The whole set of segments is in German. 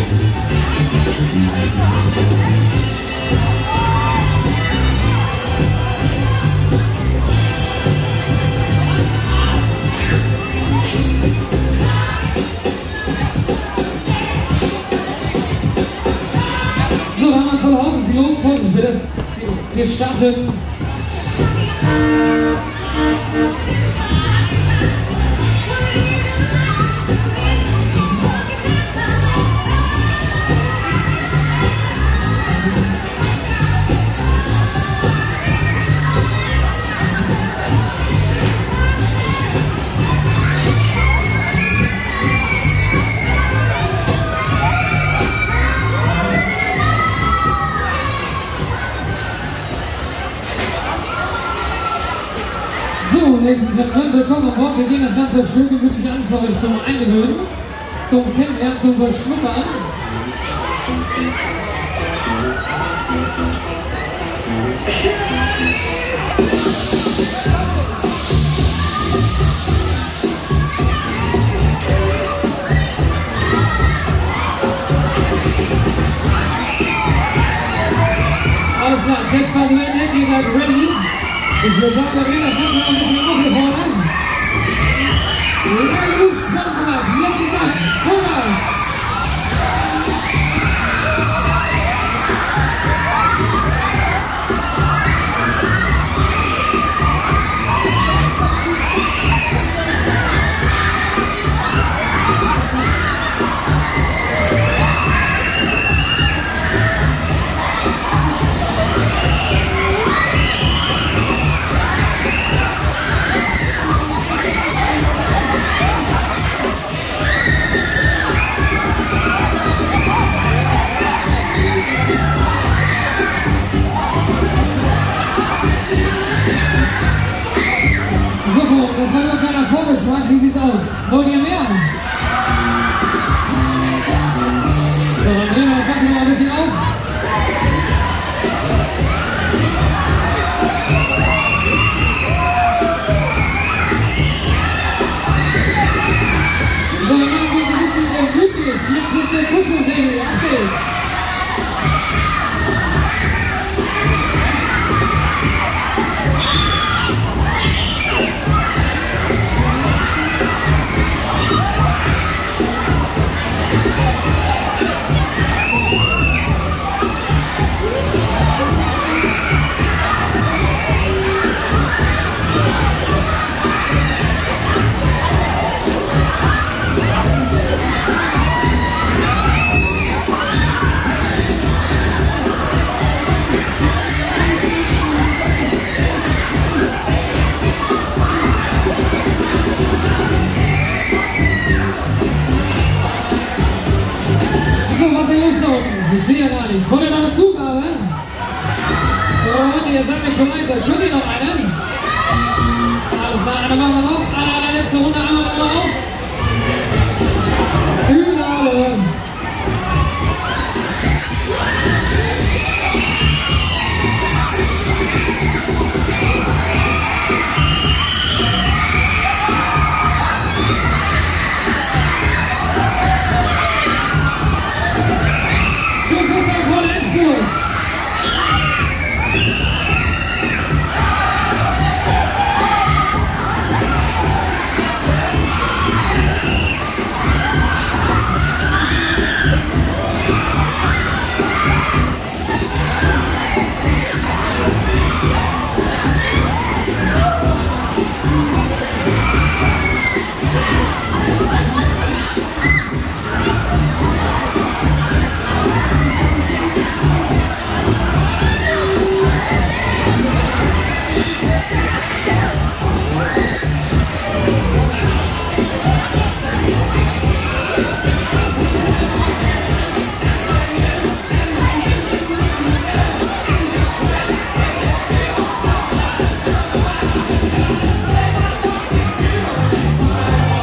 So, da haben wir volle Hause, die los, Vorsicht bitte, wir starten. So, Ladies and Gentlemen, willkommen an Bord. Wir gehen das Ganze schön gemütlich an für euch zum Eingewöhnen, zum Kennenlernen, zum Beschnuppern. Alles klar, Testphase beendet, ihr seid ready. Ich würde sagen, wir gehen das Ganze noch ein bisschen hoch hier vorne. Gut, spannend, jetzt geht's an. Vollgas! Das war nur ein kleiner Vorgeschmack. Wie sieht's aus? Wollt ihr mehr? So, dann drehen wir das Ganze noch ein bisschen auf. So, dann machen wir ein bisschen gemütlich. Jetzt ist der Kuschelregel. Achtet! Ich sehe ja gar nichts. Wollt ihr noch eine Zugabe? Und ihr seid mir zu leise. Könnt ihr noch einen? Alles klar, dann machen wir noch. Allerletzte Runde einmal noch auf. Finale.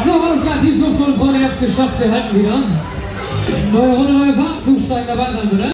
Geschafft, wir halten wieder. Neue Runde, neue Fahrt, zusteigen dabei sein, bitte.